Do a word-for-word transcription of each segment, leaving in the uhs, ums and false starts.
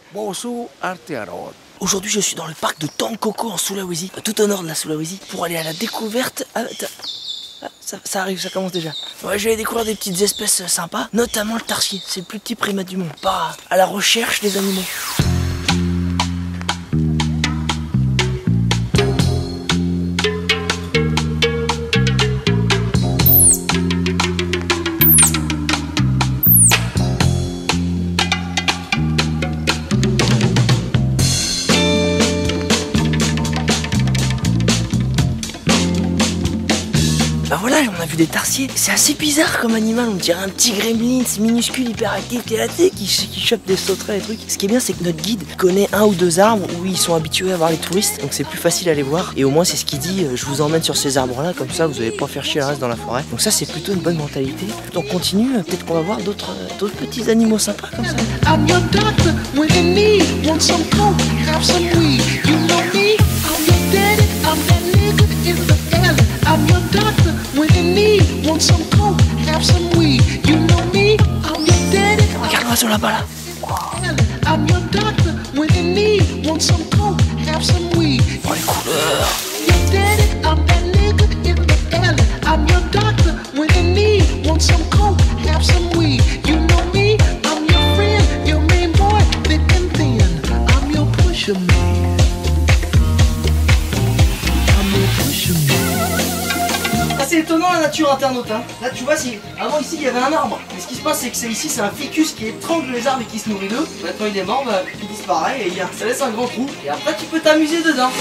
Bonjour Aotearoa. Aujourd'hui, je suis dans le parc de Tangkoko en Sulawesi, tout au nord de la Sulawesi, pour aller à la découverte. Ah, ah, ça, ça arrive, ça commence déjà. Ouais, je vais découvrir des petites espèces sympas, notamment le tarsier. C'est le plus petit primate du monde. Pas à la recherche des animaux. Bah voilà, on a vu des tarsiers. C'est assez bizarre comme animal, on dirait un petit gremlin minuscule, hyper actif qui est là, qui, qui chope des sauterelles et trucs. Ce qui est bien, c'est que notre guide connaît un ou deux arbres où ils sont habitués à voir les touristes, donc c'est plus facile à les voir. Et au moins, c'est ce qu'il dit, je vous emmène sur ces arbres-là, comme ça vous n'allez pas faire chier le reste dans la forêt. Donc ça, c'est plutôt une bonne mentalité. Donc on continue, peut-être qu'on va voir d'autres d'autres petits animaux sympas comme ça. I'm your doctor, when in need, want some coke, have some weed. You know me, I'm your daddy, I'm that nigga in the alley. I'm your doctor, when in need, want some coke, have some weed. You know me, I'm your daddy. Regarde-moi sur là-bas là. I'm your doctor, when in need, want some coke, have some weed. Oh les couleurs. Your daddy, I'm that nigga in the alley. I'm your doctor, when in need, want some coke, have some weed. You know me, I'm your friend, your main boy, thick and thin. I'm your pusher man. I'm your pusher man. C'est étonnant la nature internaute, hein. Là tu vois, si avant ici il y avait un arbre, mais ce qui se passe c'est que c'est ici c'est un ficus qui étrangle les arbres et qui se nourrit d'eux. Maintenant il est mort, bah, il disparaît et il y a, ça laisse un grand trou et après tu peux t'amuser dedans.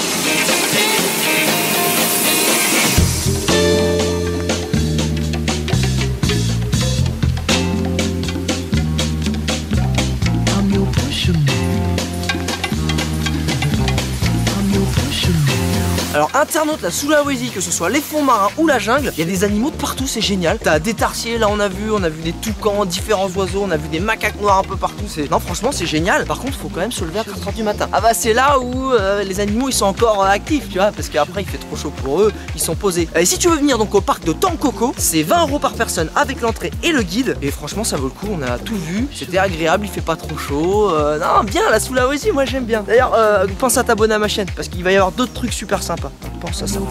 Alors internaute, la Sulawesi, que ce soit les fonds marins ou la jungle, il y a des animaux de partout, c'est génial. T'as des tarsiers, là on a vu, on a vu des toucans, différents oiseaux, on a vu des macaques noirs un peu partout. Non franchement c'est génial. Par contre faut quand même se lever à quatre heures du matin. Ah bah c'est là où euh, les animaux ils sont encore euh, actifs, tu vois, parce qu'après il fait trop chaud pour eux, ils sont posés. Et si tu veux venir donc au parc de Tangkoko, c'est vingt euros par personne avec l'entrée et le guide. Et franchement ça vaut le coup, on a tout vu, c'était agréable, il fait pas trop chaud. Euh, non bien la Sulawesi, moi j'aime bien. D'ailleurs euh, pense à t'abonner à ma chaîne parce qu'il va y avoir d'autres trucs super sympas. Pense à ça.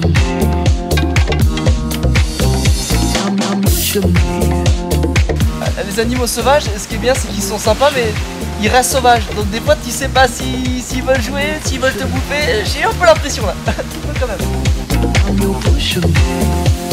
Les animaux sauvages, ce qui est bien c'est qu'ils sont sympas mais ils restent sauvages. Donc des fois tu sais pas s'ils si, si veulent jouer, s'ils veulent te bouffer. J'ai un peu l'impression là. Quand même.